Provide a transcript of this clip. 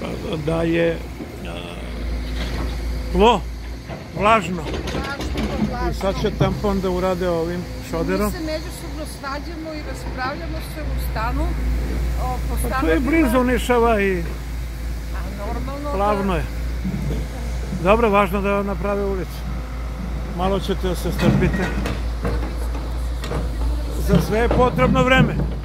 da je tlo vlažno. I sad će tampon da urade ovim šoderom. Mi se međusobno svađamo i raspravljamo se u stanu. Pa to je blizu Nišava i plavno je. Dobro, važno da naprave ulicu. Malo ćete da se strpite. Za sve je potrebno vreme.